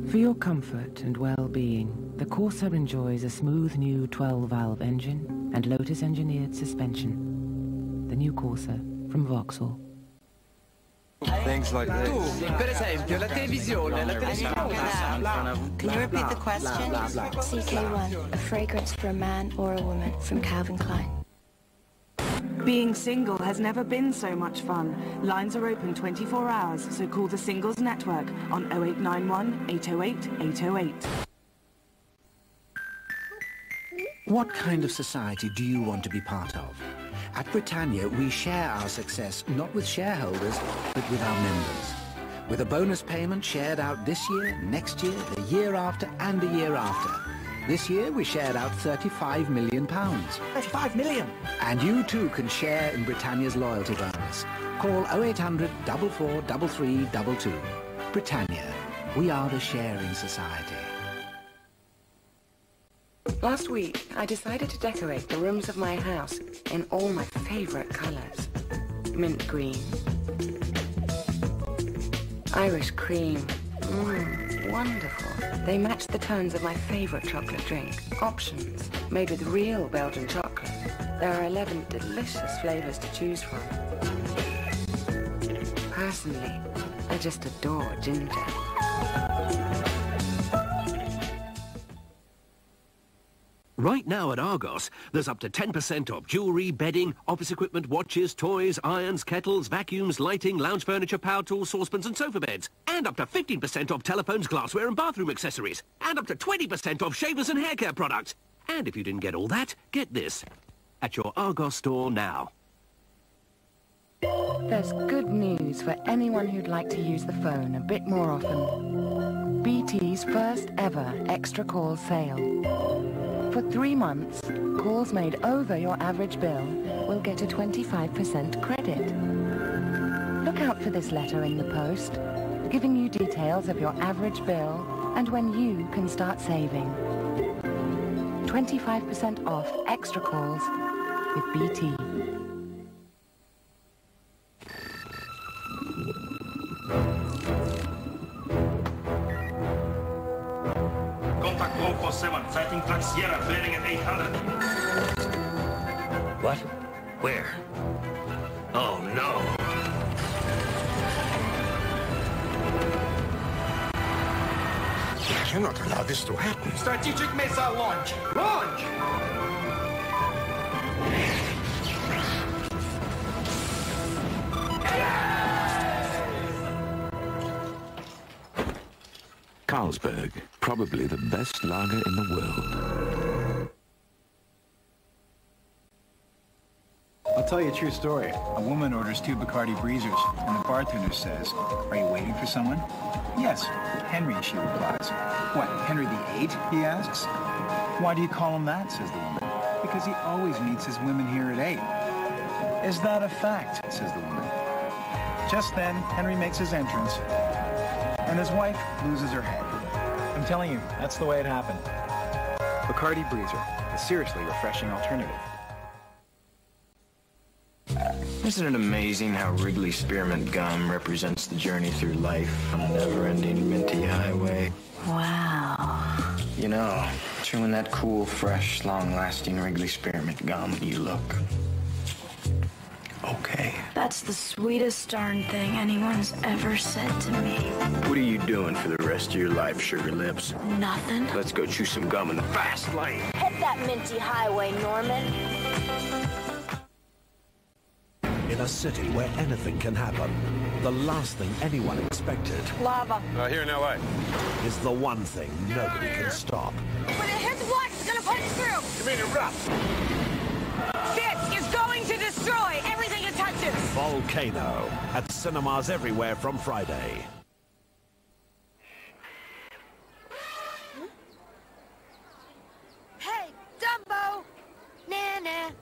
For your comfort and well-being, the Corsa enjoys a smooth new 12-valve engine and Lotus-engineered suspension. The new Corsa from Vauxhall. Things like this. Per esempio, la televisione. Can you repeat the question? CK1, a fragrance for a man or a woman from Calvin Klein. Being single has never been so much fun. Lines are open 24 hours, so call the Singles Network on 0891 808 808. What kind of society do you want to be part of? At Britannia, we share our success not with shareholders, but with our members. With a bonus payment shared out this year, next year, the year after, and the year after. This year, we shared out £35 million. 35 million? And you too can share in Britannia's loyalty bonus. Call 0800 44 3322. Britannia. We are the sharing society. Last week, I decided to decorate the rooms of my house in all my favorite colors. Mint green. Irish cream. Wonderful. They match the tones of my favorite chocolate drink. Options, made with real Belgian chocolate. There are 11 delicious flavors to choose from. Personally, I just adore ginger. Right now at Argos, there's up to 10% off jewellery, bedding, office equipment, watches, toys, irons, kettles, vacuums, lighting, lounge furniture, power tools, saucepans and sofa beds. And up to 15% off telephones, glassware and bathroom accessories. And up to 20% off shavers and hair care products. And if you didn't get all that, get this. At your Argos store now. There's good news for anyone who'd like to use the phone a bit more often. BT's first ever extra call sale. For 3 months, calls made over your average bill will get a 25% credit. Look out for this letter in the post, giving you details of your average bill and when you can start saving. 25% off extra calls with BT. Contact Local 7, sighting track Sierra, flaring at 800. What? Where? Oh, no. You cannot allow this to happen. Strategic missile launch. Launch! Carlsberg, probably the best lager in the world. I'll tell you a true story. A woman orders 2 Bacardi Breezers, and the bartender says, "Are you waiting for someone?" "Yes, Henry," she replies. "What, Henry VIII?" he asks. "Why do you call him that?" says the woman. "Because he always meets his women here at 8. "Is that a fact?" says the woman. Just then, Henry makes his entrance, and his wife loses her head. I'm telling you, that's the way it happened. Bacardi Breezer, a seriously refreshing alternative. Isn't it amazing how Wrigley Spearmint Gum represents the journey through life on a never-ending minty highway? Wow. You know, chewing that cool, fresh, long-lasting Wrigley Spearmint Gum, you look okay. That's the sweetest darn thing anyone's ever said to me. What are you doing for the rest of your life, Sugar Lips? Nothing. Let's go chew some gum in the fast lane. Hit that minty highway, Norman. In a city where anything can happen, the last thing anyone expected... Lava. Here in L.A. ...is the one thing nobody can stop. When it hits what? It's gonna put it through! You mean erupt? This is going to destroy everything it touches! Volcano. At cinemas everywhere from Friday. Hey, Dumbo! Nah.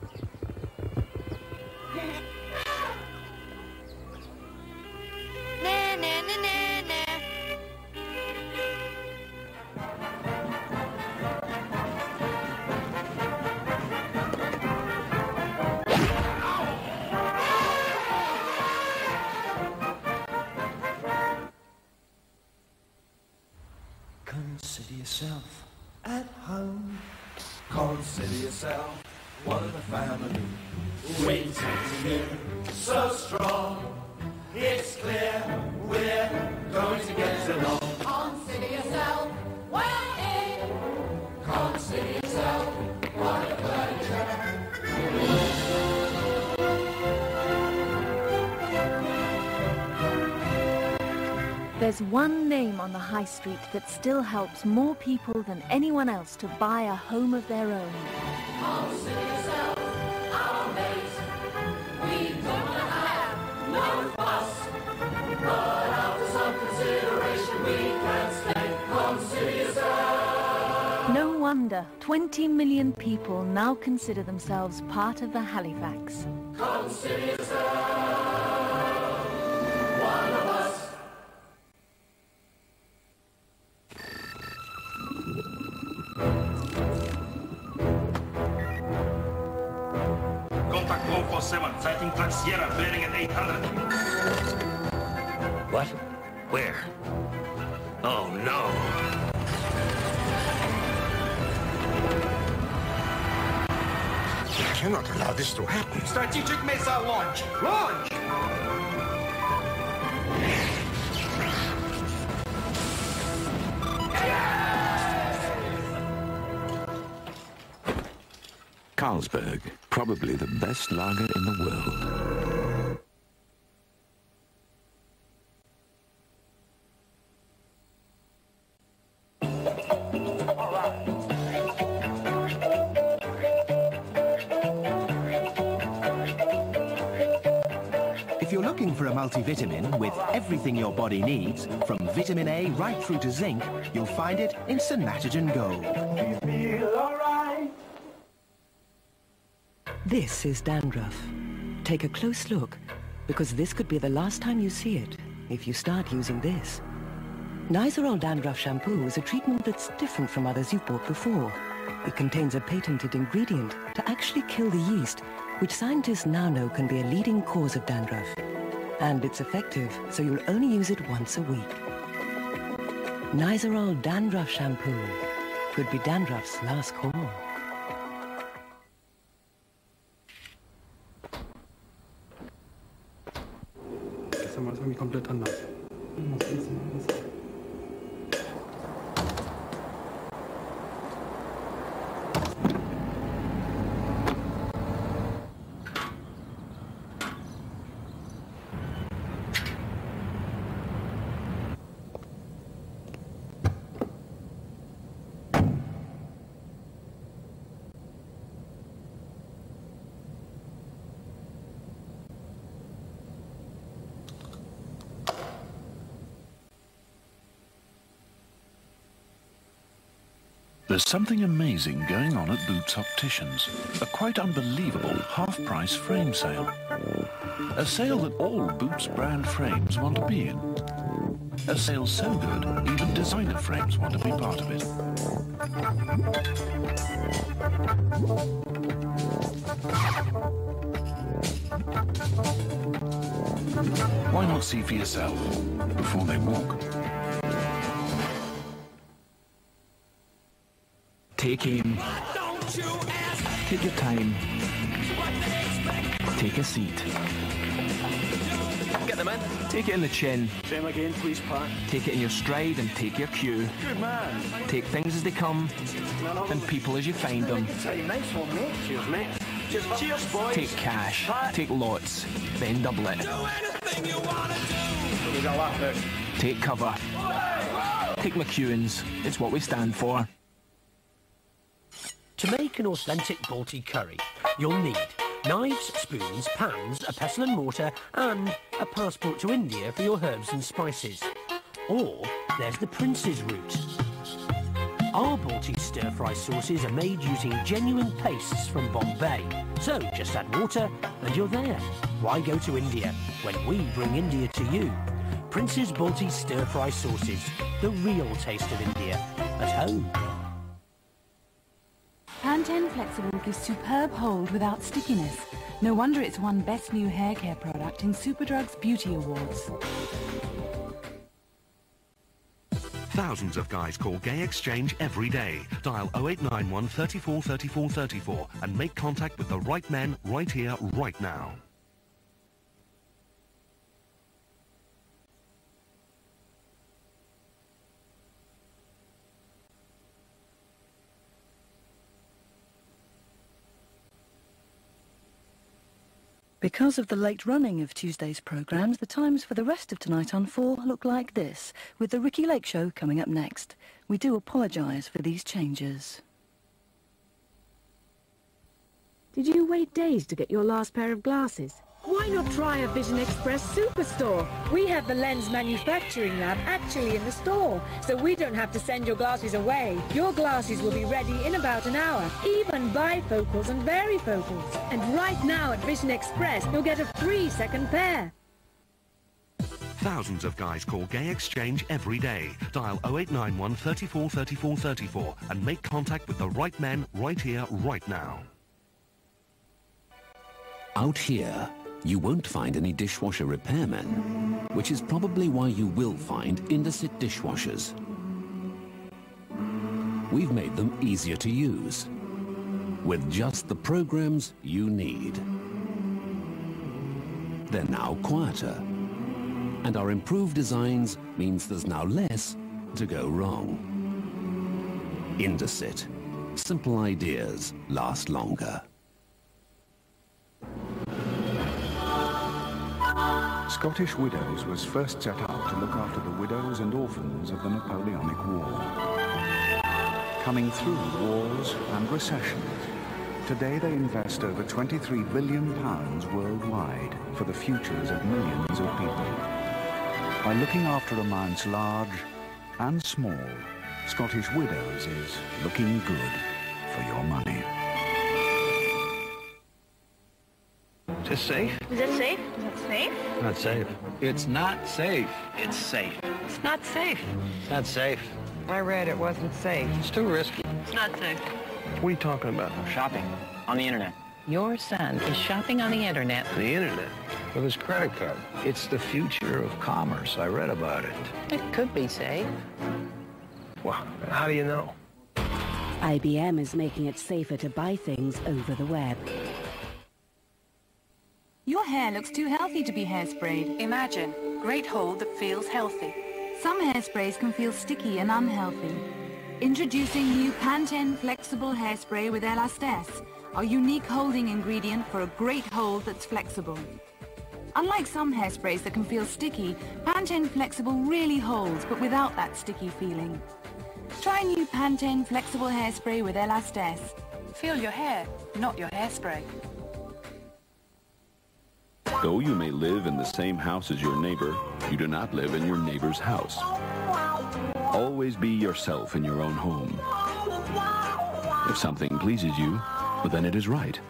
Consider yourself at home. Consider yourself one of the family. Waiting to you, so strong. It's clear we're going to get along. Consider yourself well in. Consider yourself one of the furniture. There's one name on the high street that still helps more people than anyone else to buy a home of their own. Consider yourself our mate. We don't want to have no fuss, but after some consideration we can stay. Consider yourself. No wonder 20 million people now consider themselves part of the Halifax. Consider yourself one of us. Contact 147, sighting Track Sierra, bearing at 800. What? Where? Oh, no. I cannot allow this to happen. Strategic missile launch! Launch! Carlsberg, probably the best lager in the world. If you're looking for a multivitamin with everything your body needs, from vitamin A right through to zinc, you'll find it in Sanatogen Gold. This is dandruff. Take a close look, because this could be the last time you see it if you start using this. Nizoral Dandruff Shampoo is a treatment that's different from others you've bought before. It contains a patented ingredient to actually kill the yeast, which scientists now know can be a leading cause of dandruff. And it's effective, so you'll only use it once a week. Nizoral Dandruff Shampoo could be dandruff's last call. Sama-sama komplett anders. There's something amazing going on at Boots Opticians. A quite unbelievable half-price frame sale. A sale that all Boots brand frames want to be in. A sale so good, even designer frames want to be part of it. Why not see for yourself before they walk? Take aim. Take your time. Take a seat. Get them in. Take it in the chin. Same again, please, Pat. Take it in your stride and take your cue. Good man. Take things as they come and people as you find them. Nice one, mate. Cheers, mate. Cheers, boys. Take cash. Pat. Take lots. Then double it. Take cover. Take McEwen's. It's what we stand for. To make an authentic Balti curry, you'll need knives, spoons, pans, a pestle and mortar, and a passport to India for your herbs and spices. Or there's the Prince's route. Our Balti stir-fry sauces are made using genuine pastes from Bombay. So just add water and you're there. Why go to India when we bring India to you? Prince's Balti stir-fry sauces, the real taste of India, at home. Pantene Flexible gives superb hold without stickiness. No wonder it's won Best New Hair Care Product in Superdrug's Beauty Awards. Thousands of guys call Gay Exchange every day. Dial 0891 34 34 34 and make contact with the right men right here, right now. Because of the late running of Tuesday's programmes, the times for the rest of Tonight on 4 look like this, with the Ricky Lake Show coming up next. We do apologise for these changes. Did you wait days to get your last pair of glasses? Why not try a Vision Express Superstore? We have the lens manufacturing lab actually in the store, so we don't have to send your glasses away. Your glasses will be ready in about an hour, even bifocals and varifocals. And right now at Vision Express, you'll get a free second pair. Thousands of guys call Gay Exchange every day. Dial 0891 34 34 34 and make contact with the right men right here, right now. Out here, you won't find any dishwasher repairmen, which is probably why you will find Indesit dishwashers. We've made them easier to use, with just the programs you need. They're now quieter, and our improved designs means there's now less to go wrong. Indesit. Simple ideas last longer. Scottish Widows was first set up to look after the widows and orphans of the Napoleonic War. Coming through wars and recessions, today they invest over £23 billion worldwide for the futures of millions of people. By looking after amounts large and small, Scottish Widows is looking good for your money. Is this safe? Is it safe? Is it safe? Not safe. It's not safe. It's safe. It's not safe. It's not safe. I read it wasn't safe. It's too risky. It's not safe. What are you talking about? Shopping. On the internet. Your son is shopping on the internet. The internet? With his credit card. It's the future of commerce. I read about it. It could be safe. Well, how do you know? IBM is making it safer to buy things over the web. Your hair looks too healthy to be hairsprayed. Imagine, great hold that feels healthy. Some hairsprays can feel sticky and unhealthy. Introducing new Pantene Flexible Hairspray with Elastase, our unique holding ingredient for a great hold that's flexible. Unlike some hairsprays that can feel sticky, Pantene Flexible really holds, but without that sticky feeling. Try new Pantene Flexible Hairspray with Elastase. Feel your hair, not your hairspray. Though you may live in the same house as your neighbor, you do not live in your neighbor's house. Always be yourself in your own home. If something pleases you, well, then it is right.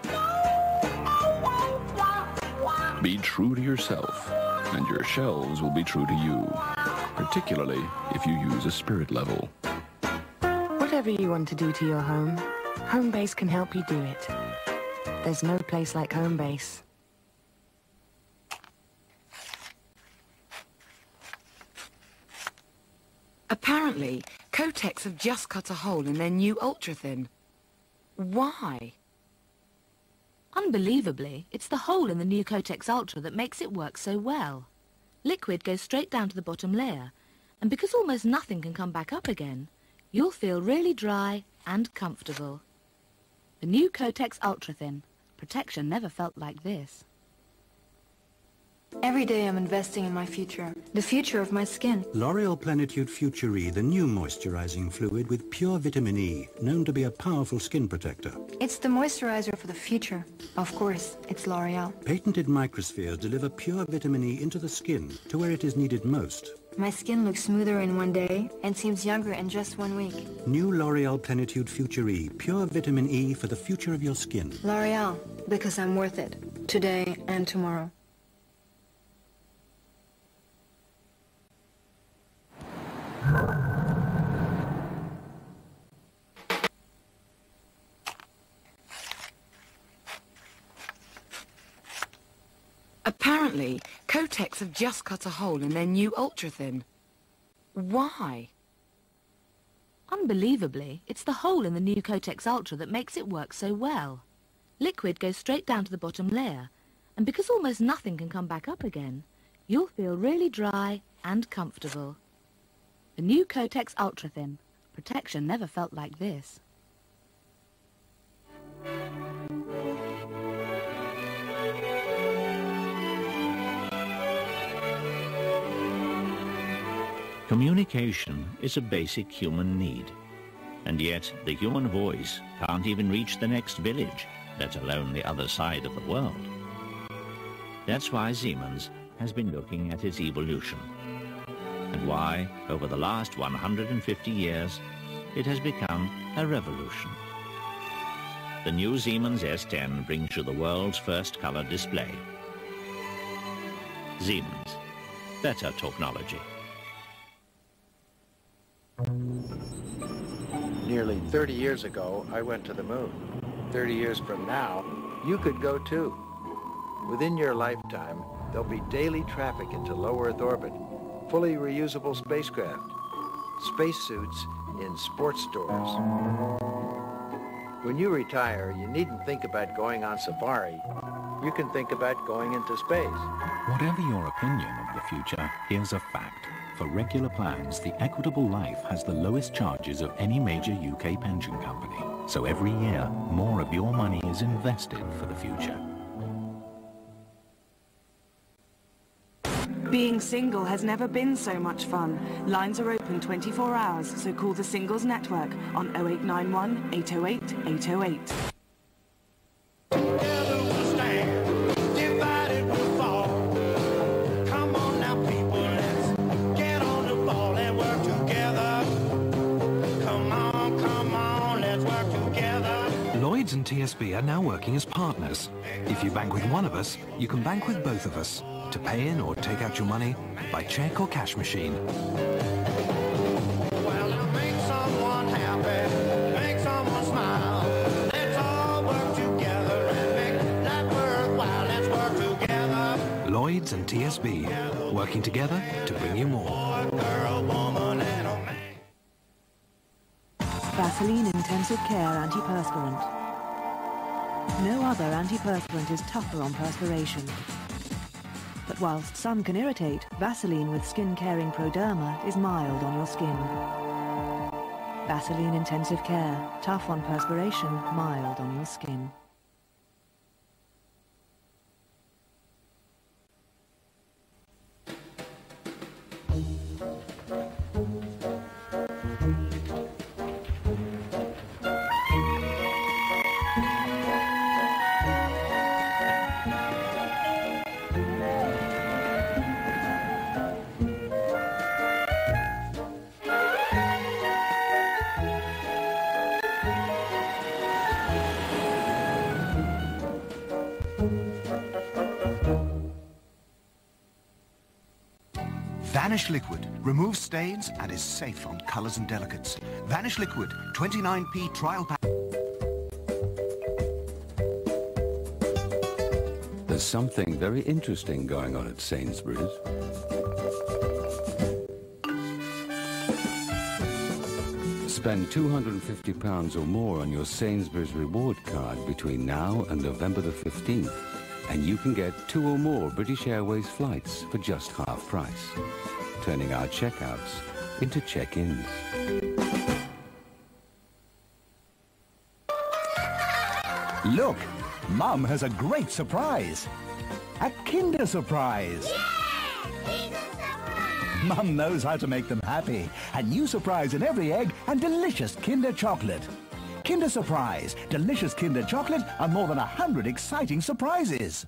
Be true to yourself, and your shelves will be true to you, particularly if you use a spirit level. Whatever you want to do to your home, Homebase can help you do it. There's no place like Homebase. Apparently, Kotex have just cut a hole in their new ultra-thin. Why? Unbelievably, it's the hole in the new Kotex Ultra that makes it work so well. Liquid goes straight down to the bottom layer, and because almost nothing can come back up again, you'll feel really dry and comfortable. The new Kotex Ultra Thin. Protection never felt like this. Every day I'm investing in my future, the future of my skin. L'Oreal Plenitude Future E, the new moisturizing fluid with pure vitamin E, known to be a powerful skin protector. It's the moisturizer for the future. Of course, it's L'Oreal. Patented microspheres deliver pure vitamin E into the skin, to where it is needed most. My skin looks smoother in one day and seems younger in just 1 week. New L'Oreal Plenitude Future E, pure vitamin E for the future of your skin. L'Oreal, because I'm worth it, today and tomorrow. Apparently, Kotex have just cut a hole in their new ultra-thin. Why? Unbelievably, it's the hole in the new Kotex Ultra that makes it work so well. Liquid goes straight down to the bottom layer, and because almost nothing can come back up again, you'll feel really dry and comfortable. The new Kotex Ultra Thin. Protection never felt like this. Communication is a basic human need, and yet the human voice can't even reach the next village, let alone the other side of the world. That's why Siemens has been looking at its evolution, and why, over the last 150 years, it has become a revolution. The new Siemens S10 brings you the world's first color display. Siemens, better technology. Nearly 30 years ago, I went to the moon. 30 years from now, you could go too. Within your lifetime, there'll be daily traffic into low Earth orbit, fully reusable spacecraft, spacesuits in sports stores. When you retire, you needn't think about going on safari. You can think about going into space. Whatever your opinion of the future, here's a fact. For regular plans, the Equitable Life has the lowest charges of any major UK pension company. So every year, more of your money is invested for the future. Being single has never been so much fun. Lines are open 24 hours, so call the Singles Network on 0891 808 808. Lloyds and TSB are now working as partners. If you bank with one of us, you can bank with both of us to pay in or take out your money by cheque or cash machine. Well, make someone happy, make someone smile. Let's all work together and make life worthwhile. Let's work together. Lloyds and TSB, working together to bring you more. Girl, woman, and a man. Vaseline Intensive Care Antiperspirant. No other antiperspirant is tougher on perspiration. But whilst some can irritate, Vaseline with skin-caring Proderma is mild on your skin. Vaseline Intensive Care, tough on perspiration, mild on your skin. Vanish Liquid removes stains and is safe on colours and delicates. Vanish Liquid, 29p trial pack. There's something very interesting going on at Sainsbury's. Spend £250 or more on your Sainsbury's reward card between now and November the 15th, and you can get 2 or more British Airways flights for just half price, turning our checkouts into check-ins. Look, Mum has a great surprise. A Kinder Surprise. Mum knows how to make them happy. A new surprise in every egg and delicious Kinder chocolate. Kinder Surprise, delicious Kinder chocolate and more than 100 exciting surprises.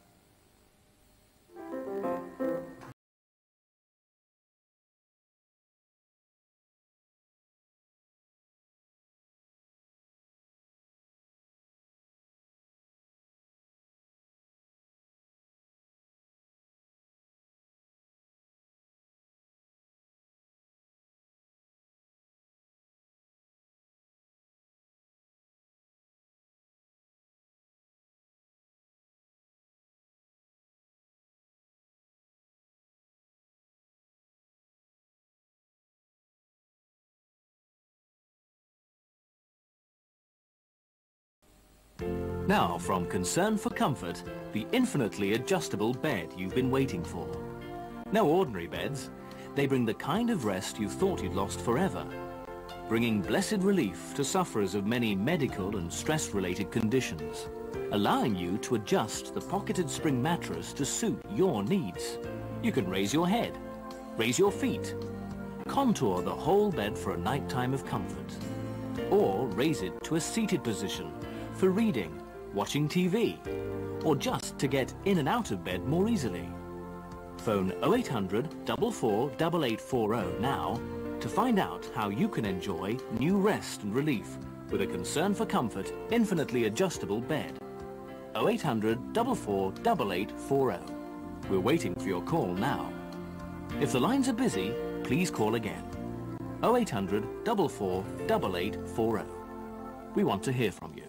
Now, from Concern for Comfort, the infinitely adjustable bed you've been waiting for. No ordinary beds. They bring the kind of rest you thought you'd lost forever, bringing blessed relief to sufferers of many medical and stress-related conditions, allowing you to adjust the pocketed spring mattress to suit your needs. You can raise your head, raise your feet, contour the whole bed for a nighttime of comfort, or raise it to a seated position for reading, watching TV, or just to get in and out of bed more easily. Phone 0800 44 8840 now to find out how you can enjoy new rest and relief with a Concern for Comfort infinitely adjustable bed. 0800 44 8840. We're waiting for your call now. If the lines are busy, please call again. 0800 44 8840. We want to hear from you.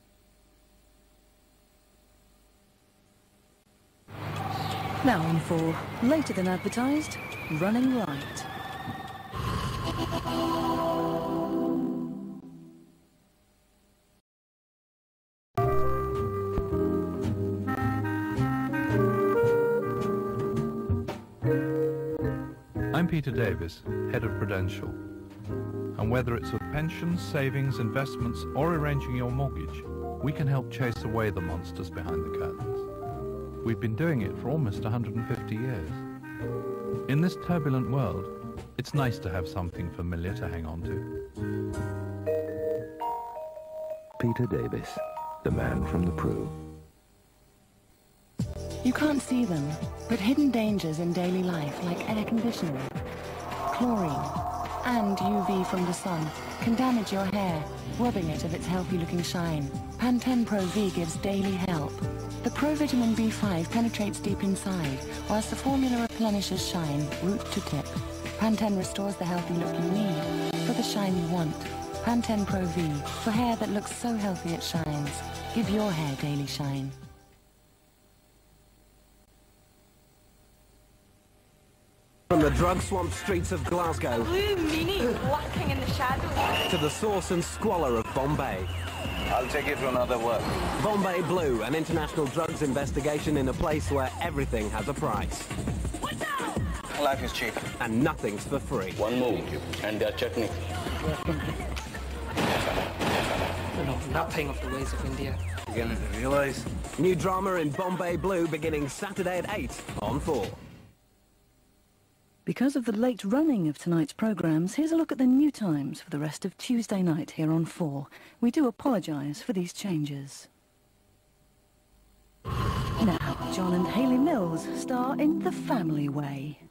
Now on 4, later than advertised, running right. I'm Peter Davis, Head of Prudential. And whether it's with pensions, savings, investments, or arranging your mortgage, we can help chase away the monsters behind the curtains. We've been doing it for almost 150 years. In this turbulent world, it's nice to have something familiar to hang on to. Peter Davis, the man from the Pru. You can't see them, but hidden dangers in daily life like air conditioning, chlorine, and UV from the sun can damage your hair, robbing it of its healthy-looking shine. Pantene Pro V gives daily help. The Pro Vitamin B5 penetrates deep inside, whilst the formula replenishes shine, root to tip. Pantene restores the healthy look you need for the shine you want. Pantene Pro V, for hair that looks so healthy it shines. Give your hair daily shine. From the drug-swamped streets of Glasgow Blue meanie lurking in the shadows. to the source and squalor of Bombay. I'll take it to another work. Bombay Blue, an international drugs investigation in a place where everything has a price. Life is cheap. And nothing's for free. One move, and their chutney. I know nothing of the ways of India. Beginning to realise. New drama in Bombay Blue beginning Saturday at 8 on 4. Because of the late running of tonight's programmes, here's a look at the new times for the rest of Tuesday night here on 4. We do apologise for these changes. Now, John and Hayley Mills star in The Family Way.